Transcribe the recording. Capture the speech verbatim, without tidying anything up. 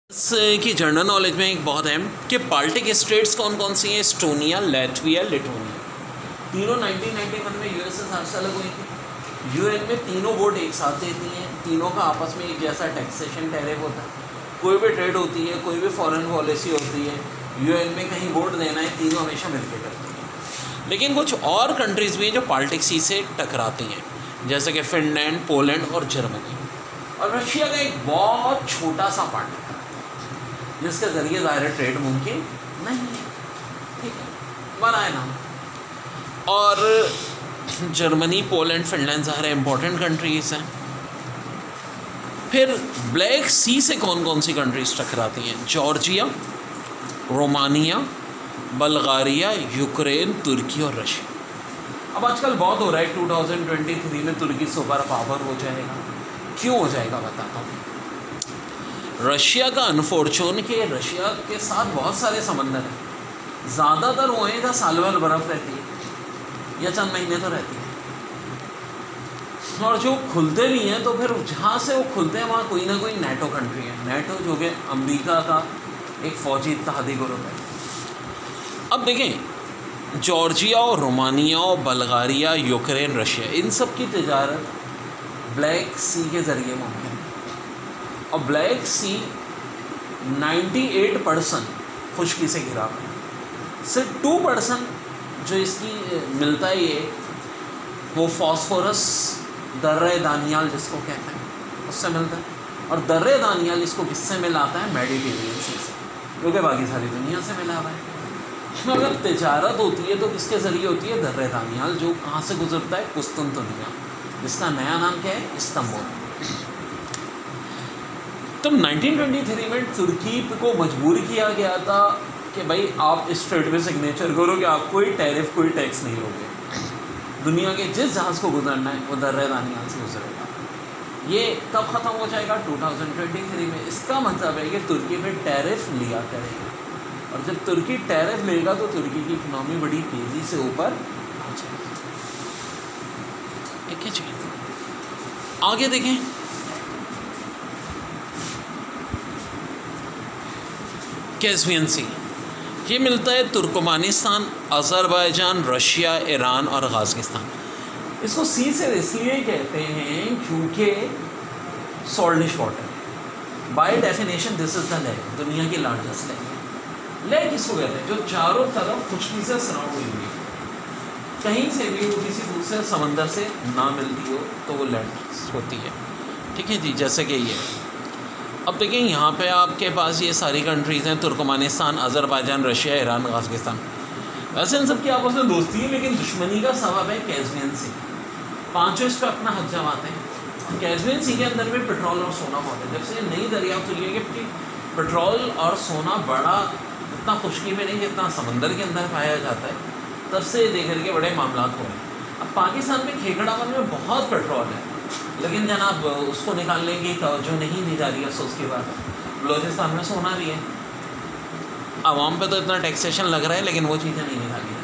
की general knowledge में एक बहुत अहम कि बाल्टिक स्टेट्स कौन कौन सी हैं। एस्टोनिया, लैटविया, लिथुआनिया, तीनों नाइनटीन नाइंटी वन में यूएसएसआर से अलग हुई थी। यूएन में तीनों वोट एक साथ देती हैं, तीनों का आपस में एक जैसा टैक्सेशन टैरिफ होता है, कोई भी ट्रेड होती है, कोई भी फॉरेन पॉलिसी होती है, यूएन में कहीं वोट देना है, तीनों हमेशा मिलकर करती हैं। लेकिन कुछ और कंट्रीज़ भी हैं जो बाल्टिक सी से टकराती हैं, जैसे कि फिनलैंड, पोलैंड और जर्मनी। और रशिया का एक बहुत छोटा सा पार्ट है जिसके ज़रिए ज़ाहिर ट्रेड मुमकिन नहीं है, ठीक है, बना है नाम। और जर्मनी, पोलैंड, फिनलैंड ज़ाहिर इम्पोर्टेंट कंट्रीज़ हैं। फिर ब्लैक सी से कौन कौन सी कंट्रीज़ टकराती हैं? जॉर्जिया, रोमानिया, बल्गारिया, यूक्रेन, तुर्की और रशिया। अब आजकल बहुत हो रहा है, टू थाउजेंड ट्वेंटी थ्री में तुर्की सुपर पावर हो जाएगा। क्यों हो जाएगा बताता हूँ। रशिया का अनफॉर्चून कि रशिया के साथ बहुत सारे समंदर हैं, ज़्यादातर वो हैं जहाँ साल भर बर्फ़ रहती है या चंद महीने तो रहती है, और जो खुलते भी हैं तो फिर जहाँ से वो खुलते हैं वहाँ कोई ना कोई नेटो कंट्री है। नेटो जो कि अमेरिका का एक फ़ौजी इत्तेहादी ग्रुप है। अब देखें, जॉर्जिया और रोमानिया और बल्गारिया, यूक्रेन, रशिया, इन सब की तिजारत ब्लैक सी के ज़रिए मुमकिन है। और ब्लैक सी अट्ठानवे परसेंट खुश्की से घिरा हुआ है। सिर्फ टू परसेंट जो इसकी मिलता है ये वो फॉस्फोरस, दर्रे दानियाल जिसको कहते हैं, उससे मिलता है। और दर्रे दानियाल इसको किससे मिलाता है? मेडिटेरियन सी से, क्योंकि बाकी सारी दुनिया से मिला हुआ है। इसमें अगर तिजारत होती है तो किसके ज़रिए होती है? दर्रे दानियाल, जो कहाँ से गुजरता है? कुस्तुनतुनिया, जिसका नया नाम क्या है? इस्तांबुल। तब नाइनटीन ट्वेंटी थ्री में तुर्की को मजबूर किया गया था कि भाई आप इस ट्रेड पे सिग्नेचर करो कि आप कोई टैरिफ, कोई टैक्स नहीं लोगे। दुनिया के जिस जहाज़ को गुजरना है वो दर्रे दानियाल से गुजरेगा। ये कब ख़त्म हो जाएगा? टू थाउजेंड ट्वेंटी थ्री में। इसका मतलब है कि तुर्की पे टैरिफ लिया करेगा, और जब तुर्की टैरिफ लेगा तो तुर्की की इकनॉमी बड़ी तेज़ी से ऊपर आ जाएगी। ठीक है जी, आगे देखें। कैस्पियन सी ये मिलता है तुर्कमानिस्तान, अज़रबैजान, रशिया, ईरान और गाज़िस्तान। इसको सी से इसलिए कहते हैं क्योंकि saltish water, by definition this is the lake, दुनिया की लार्जेस्ट लेक। लेक किसको कहते हैं? जो चारों तरफ खुशकी से सराउंड हुई हुई, कहीं से भी वो किसी दूसरे समंदर से ना मिलती हो तो वो लैंड होती है। ठीक है जी, जैसे कि ये। अब देखें, यहाँ पे आपके पास ये सारी कंट्रीज़ हैं, तुर्कमानिस्तान, अज़रबैजान, रशिया, ईरान, गाज़िस्तान। वैसे इन सब की आपस में दोस्ती है, लेकिन दुश्मनी का सबब है कैस्पियन सी। पाँचों इस पर अपना हक जमाते हैं। कैस्पियन सी के अंदर भी पेट्रोल और सोना बहुत है। जब से नई दरियाफ्त हुई है कि पेट्रोल और सोना बड़ा इतना खुश्की में नहीं जितना समंदर के अंदर पाया जाता है, तब से देख करके बड़े मामला हो रहे हैं। अब पाकिस्तान में खेखड़ावन में बहुत पेट्रोल है, लेकिन जनाब उसको निकालने की तवज्जो नहीं दी जा रही है। सो उसके बाद बलूचिस्तान में सोना भी है, आवाम पे तो इतना टैक्सेशन लग रहा है, लेकिन वो चीज़ें नहीं निकाली